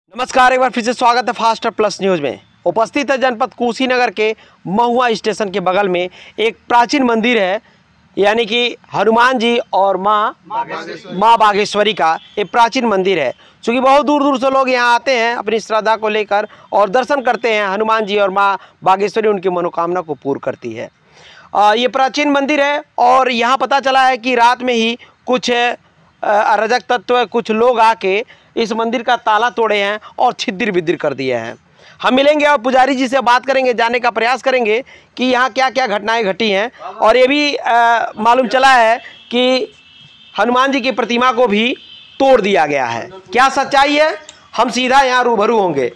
नमस्कार, एक बार फिर से स्वागत है फास्ट प्लस न्यूज में। उपस्थित है जनपद कुशीनगर के महुआ स्टेशन के बगल में एक प्राचीन मंदिर है, यानी कि हनुमान जी और माँ बागेश्वरी का एक प्राचीन मंदिर है। चूँकि बहुत दूर दूर से लोग यहाँ आते हैं अपनी श्रद्धा को लेकर और दर्शन करते हैं। हनुमान जी और माँ बागेश्वरी उनकी मनोकामना को पूर्ण करती है। ये प्राचीन मंदिर है और यहाँ पता चला है कि रात में ही कुछ अराजक तत्व कुछ लोग आके इस मंदिर का ताला तोड़े हैं और छिद्र बिद्र कर दिए हैं। हम मिलेंगे और पुजारी जी से बात करेंगे, जानने का प्रयास करेंगे कि यहाँ क्या क्या घटनाएं घटी हैं। और ये भी मालूम चला है कि हनुमान जी की प्रतिमा को भी तोड़ दिया गया है। क्या सच्चाई है, हम सीधा यहाँ रूबरू होंगे।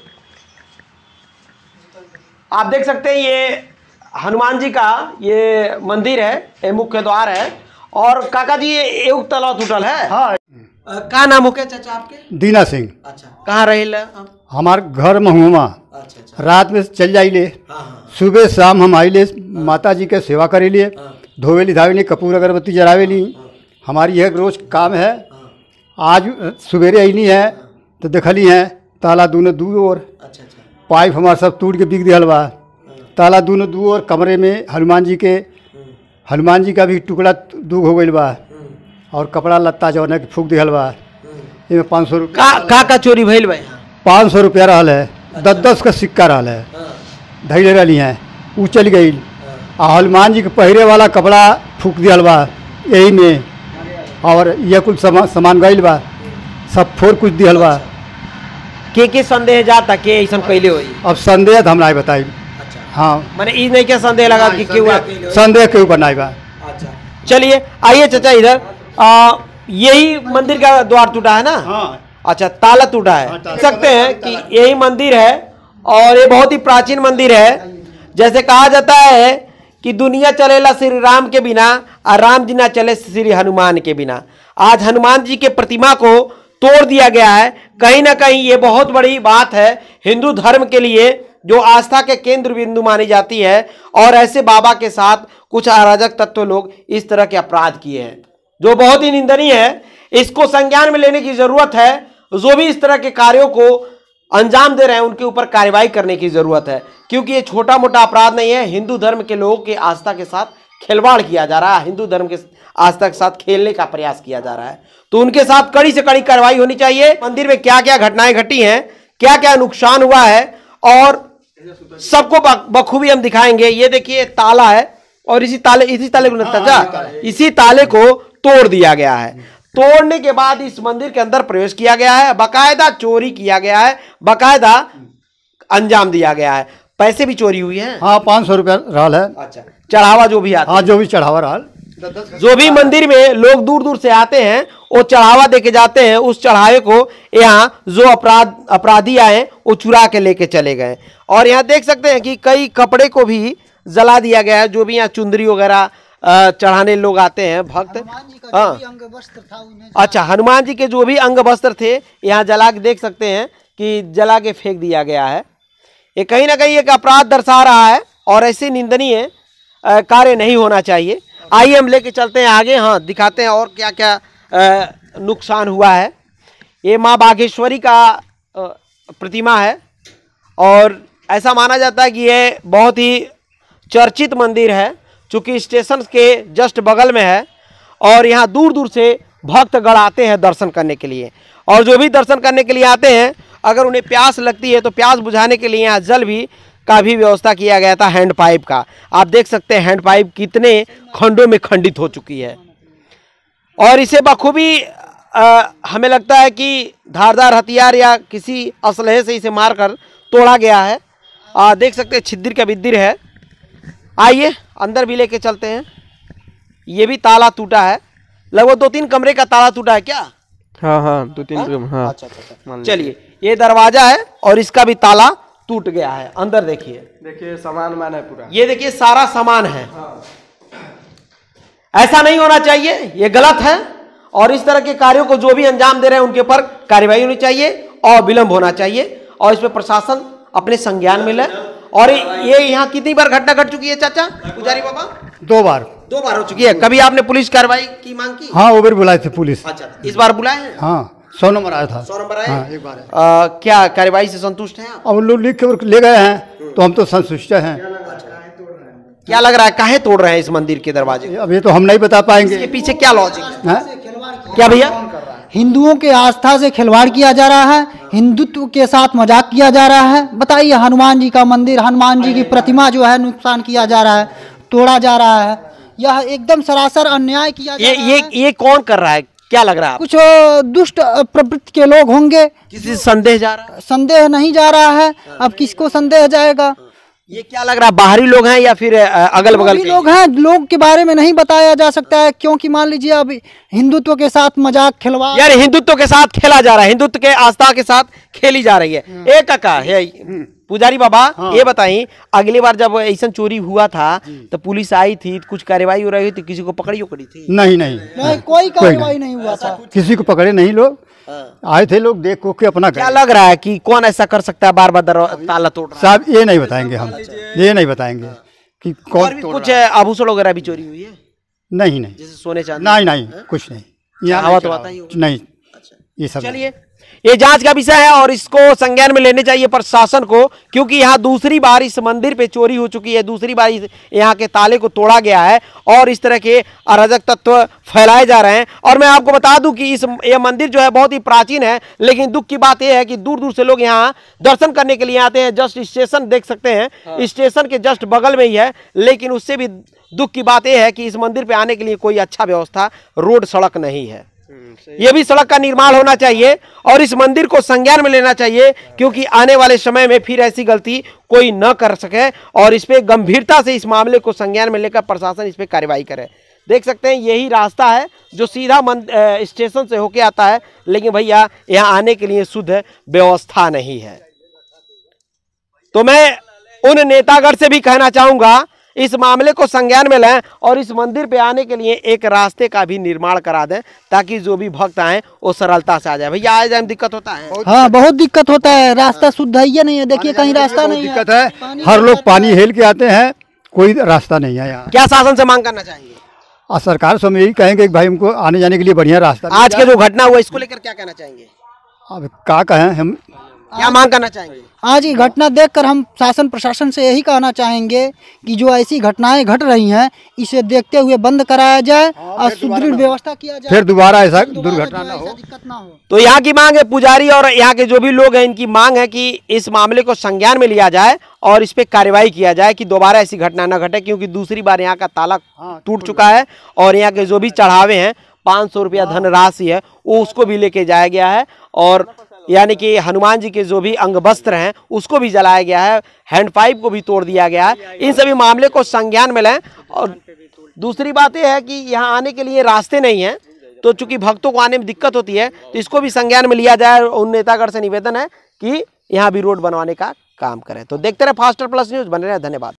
आप देख सकते हैं ये हनुमान जी का ये मंदिर है, ये मुख्य द्वार है। और काका जी ये एक ताला टूटल है। हाँ। का नाम हो क्या चाचा आपके? दीना सिंह। अच्छा, कहाँ रहे? हमार घर महुआ। अच्छा। रात में चल जाइले, हाँ। सुबह शाम हम आइले माता जी के सेवा करेलिए, धोवेली धावेली, कपूर अगरबत्ती जरावेली। हमारी यह रोज काम है। आज सवेरे अली है तो देखली है ताला दूनो दू और अच्छा। पाइप हमारा सब टूट के बिक दिया बा। ताला दूनो दू और कमरे में हनुमान जी का भी टुकड़ा दूग हो गई बा और कपड़ा लत्ता जौन है फूक दिया बा। इनमें 500 रुपया का चोरी भइल बा? 500 रुपया रहल है। 10 का सिक्का रहल है, धैले रही हैं, वो चल गई। आ हनुमान जी के पहिरे वाला कपड़ा फूक दिया बा यही में। और यह कुछ सामान गईल बा, सब फोर कुछ दिया बा। के संदेह जाता के ऐसा कैले होई? अब संदेह हम नहीं बताई। अच्छा। हाँ, माने ई नहीं क्या संदेह लगा कि क्यों संदेह के ऊपर नहीं बा। अच्छा, चलिए आइए चाचा इधर। यही मंदिर का द्वार टूटा है ना? हाँ। अच्छा, ताला टूटा है। देख सकते हैं कि यही मंदिर है और ये बहुत ही प्राचीन मंदिर है। जैसे कहा जाता है कि दुनिया चलेला श्री राम के बिना और राम जी ना चले श्री हनुमान के बिना। आज हनुमान जी के प्रतिमा को तोड़ दिया गया है। कहीं ना कहीं ये बहुत बड़ी बात है हिंदू धर्म के लिए, जो आस्था के केंद्र बिंदु मानी जाती है। और ऐसे बाबा के साथ कुछ अराजक तत्व लोग इस तरह के अपराध किए हैं जो बहुत ही निंदनीय है। इसको संज्ञान में लेने की जरूरत है। जो भी इस तरह के कार्यों को अंजाम दे रहे हैं उनके ऊपर कार्रवाई करने की जरूरत है, क्योंकि ये छोटा मोटा अपराध नहीं है। हिंदू धर्म के लोगों के आस्था के साथ खिलवाड़ किया जा रहा है, हिंदू धर्म के आस्था के साथ खेलने का प्रयास किया जा रहा है। तो उनके साथ कड़ी से कड़ी कार्रवाई होनी चाहिए। मंदिर में क्या क्या घटनाएं घटी हैं, क्या क्या नुकसान हुआ है, और सबको बखूबी हम दिखाएंगे। ये देखिए ताला है और इसी ताले को तोड़ दिया गया है। तोड़ने के बाद इस मंदिर के अंदर प्रवेश किया गया है, बकायदा चोरी किया गया है, बकायदा अंजाम दिया गया है। पैसे भी चोरी हुई है। हाँ, 500 रुपया रहल है। अच्छा, चढ़ावा जो भी आता है। हाँ, जो भी चढ़ावा रहल, जो भी मंदिर में लोग दूर दूर से आते हैं वो चढ़ावा देके जाते हैं। उस चढ़ावे को यहाँ जो अपराधी आए वो चुरा के लेके चले गए। और यहाँ देख सकते हैं कि कई कपड़े को भी जला दिया गया है। जो भी यहाँ चुंदरी वगैरह चढ़ाने लोग आते हैं भक्त। हाँ, अच्छा, हनुमान जी के जो भी अंग वस्त्र थे यहाँ जला के देख सकते हैं कि जला के फेंक दिया गया है। ये कहीं ना कहीं एक अपराध दर्शा रहा है और ऐसे निंदनीय कार्य नहीं होना चाहिए। आइए हम लेके चलते हैं आगे। हाँ, दिखाते हैं और क्या क्या नुकसान हुआ है। ये माँ बागेश्वरी का प्रतिमा है और ऐसा माना जाता है कि ये बहुत ही चर्चित मंदिर है, चूँकि स्टेशन के जस्ट बगल में है। और यहाँ दूर दूर से भक्तगण आते हैं दर्शन करने के लिए। और जो भी दर्शन करने के लिए आते हैं, अगर उन्हें प्यास लगती है तो प्यास बुझाने के लिए यहाँ जल भी का भी व्यवस्था किया गया था, हैंड पाइप का। आप देख सकते हैं हैंड पाइप कितने खंडों में खंडित हो चुकी है। और इसे बखूबी हमें लगता है कि धारदार हथियार या किसी असलहे से इसे मारकर तोड़ा गया है। देख सकते हैं छिद्र का बिद्दिर है। आइए अंदर भी लेके चलते हैं। ये भी ताला टूटा है, लगभग 2-3 कमरे का ताला टूटा है क्या? हाँ, 2-3 कमरे। हाँ, अच्छा। चलिए, ये दरवाजा है और इसका भी ताला टूट गया है। अंदर देखिए सामान है पूरा। ये देखिए सारा सामान है। ऐसा नहीं होना चाहिए, ये गलत है। और इस तरह के कार्यों को जो भी अंजाम दे रहे हैं उनके ऊपर कार्रवाई होनी चाहिए और विलंब होना चाहिए और इस पर प्रशासन अपने संज्ञान में ले। और ये यहाँ कितनी बार घटना घट चुकी है चाचा पुजारी बाबा? 2 बार हो चुकी है। कभी आपने पुलिस कार्रवाई की मांग की? हाँ, वो भी बुलाए थे पुलिस। अच्छा, इस बार बुलाए हैं? हाँ। 100 नंबर आया था। 100 नंबर आए? हाँ, एक बार है। क्या कार्यवाही से संतुष्ट हैं आप? अब उन लोग लिख के ले गए हैं तो हम तो संतुष्ट हैं। क्या लग रहा है काहे तोड़ रहे हैं इस मंदिर के दरवाजे? अब ये तो हम नहीं बता पाएंगे। इसके पीछे क्या लॉजिक है? हैं? क्या भैया? हिंदुओं के आस्था से खिलवाड़ किया जा रहा है, हिंदुत्व के साथ मजाक किया जा रहा है। बताइए, हनुमान जी का मंदिर, हनुमान जी की प्रतिमा जो है नुकसान किया जा रहा है, तोड़ा जा रहा है। यह एकदम सरासर अन्याय किया जा रहा है। ये कौन कर रहा है? क्या लग रहा है? कुछ दुष्ट प्रवृत्ति के लोग होंगे। किसी से संदेह जा रहा है? संदेह नहीं जा रहा है, अब किसको संदेह जाएगा? ये क्या लग रहा है, बाहरी लोग हैं या फिर अगल बगल भी के? लोग हैं, लोग के बारे में नहीं बताया जा सकता है, क्योंकि मान लीजिए अब हिंदुत्व के साथ मजाक खिलवाड़। यार हिंदुत्व के साथ खेला जा रहा है, हिंदुत्व के आस्था के साथ खेली जा रही है। एक काका है पुजारी बाबा, ये बताइए, अगली बार जब ऐसा चोरी हुआ था तो पुलिस आई थी, कुछ कार्रवाई हो रही थी, किसी को पकड़ी थी? नहीं नहीं, नहीं, कोई कार्रवाई नहीं हुआ था। किसी को पकड़े नहीं लोग। आए थे लोग देख को के अपना क्या लग रहा है कि कौन ऐसा कर सकता है, बार बार ताला तोड़ रहा है? साहब ये नहीं बताएंगे हम, ये नहीं बताएंगे कि और कौन भी तोड़ कुछ रहा है। आभूषण वगैरह भी चोरी हुई है? नहीं नहीं जैसे सोने चांदी? नहीं नहीं, कुछ नहीं। यहाँ हवा नहीं तो चला आता ही होगा। नहीं, ये सब चलिए, ये जांच का विषय है और इसको संज्ञान में लेने चाहिए प्रशासन को, क्योंकि यहाँ दूसरी बार इस मंदिर पे चोरी हो चुकी है, दूसरी बार यहाँ के ताले को तोड़ा गया है और इस तरह के अराजक तत्व फैलाए जा रहे हैं। और मैं आपको बता दूं कि ये मंदिर जो है बहुत ही प्राचीन है, लेकिन दुख की बात यह है कि दूर दूर से लोग यहाँ दर्शन करने के लिए आते हैं। जस्ट स्टेशन देख सकते हैं, स्टेशन के जस्ट बगल में ही है, लेकिन उससे भी दुख की बात यह है कि इस मंदिर पे आने के लिए कोई अच्छा व्यवस्था, रोड सड़क नहीं है। ये भी सड़क का निर्माण होना चाहिए और इस मंदिर को संज्ञान में लेना चाहिए, क्योंकि आने वाले समय में फिर ऐसी गलती कोई न कर सके और इस पे गंभीरता से इस मामले को संज्ञान में लेकर प्रशासन इस पे कार्रवाई करे। देख सकते हैं यही रास्ता है जो सीधा स्टेशन से होके आता है, लेकिन भैया यहाँ आने के लिए शुद्ध व्यवस्था नहीं है। तो मैं उन नेतागढ़ से भी कहना चाहूंगा, इस मामले को संज्ञान में लें और इस मंदिर पे आने के लिए एक रास्ते का भी निर्माण करा दें, ताकि जो भी भक्त आए वो सरलता से आ जाए। भैया आए जाए में दिक्कत होता है? हाँ, बहुत दिक्कत होता है, रास्ता शुद्ध है ही नहीं है। देखिए कहीं रास्ता नहीं है, दिक्कत है। हर लोग पानी हेल के आते हैं, कोई रास्ता नहीं है यहाँ। क्या शासन से मांग करना चाहेंगे? और सरकार से हम यही कहेंगे कि भाई हमको आने जाने के लिए बढ़िया रास्ता। आज के जो घटना हुआ इसको लेकर क्या कहना चाहेंगे? अब क्या कहें हम, क्या मांग करना चाहेंगे? आज ये घटना देखकर हम शासन प्रशासन से यही कहना चाहेंगे कि जो ऐसी घटनाएं घट रही हैं, इसे देखते हुए बंद कराया जाए और सुदृढ़ व्यवस्था किया जाए, फिर दोबारा ऐसा दोबारा दुर्घटना जो ना है, हो। ऐसा दिक्कत ना हो। तो यहाँ की मांग है, पुजारी और यहाँ के जो भी लोग हैं इनकी मांग है कि इस मामले को संज्ञान में लिया जाए और इस पे कार्रवाई किया जाए कि दोबारा ऐसी घटना न घटे, क्योंकि दूसरी बार यहाँ का ताला टूट चुका है और यहाँ के जो भी चढ़ावे हैं 500 रुपया धनराशि है वो उसको भी लेके जाया गया है, और यानी कि हनुमान जी के जो भी अंग वस्त्र हैं उसको भी जलाया गया है, हैंड पाइप को भी तोड़ दिया गया है। इन सभी मामले को संज्ञान में लें। और दूसरी बात यह है कि यहाँ आने के लिए रास्ते नहीं हैं, तो चूंकि भक्तों को आने में दिक्कत होती है, तो इसको भी संज्ञान में लिया जाए। उन नेतागढ़ से निवेदन है कि यहाँ भी रोड बनवाने का काम करें। तो देखते रहे फास्टर प्लस न्यूज़, बने रहे, धन्यवाद।